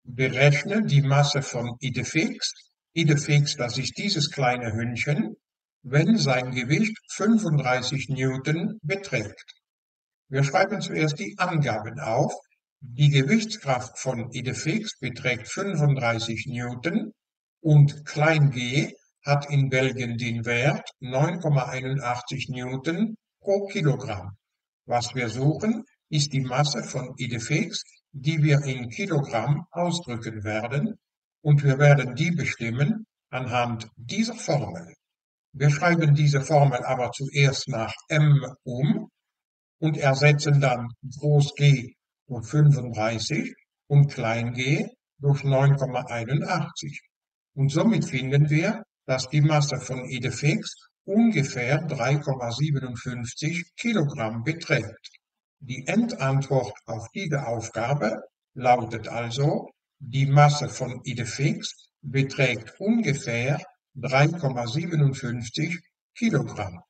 Berechne die Masse von Idefix. Idefix, das ist dieses kleine Hündchen, wenn sein Gewicht 35 Newton beträgt. Wir schreiben zuerst die Angaben auf. Die Gewichtskraft von Idefix beträgt 35 Newton und klein g hat in Belgien den Wert 9,81 Newton pro Kilogramm. Was wir suchen, ist die Masse von Idefix, die wir in Kilogramm ausdrücken werden, und wir werden die bestimmen anhand dieser Formel. Wir schreiben diese Formel aber zuerst nach m um und ersetzen dann Groß G durch 35 und Klein g durch 9,81. Und somit finden wir, dass die Masse von Idefix ungefähr 3,57 Kilogramm beträgt. Die Endantwort auf diese Aufgabe lautet also, die Masse von Idefix beträgt ungefähr 3,57 Kilogramm.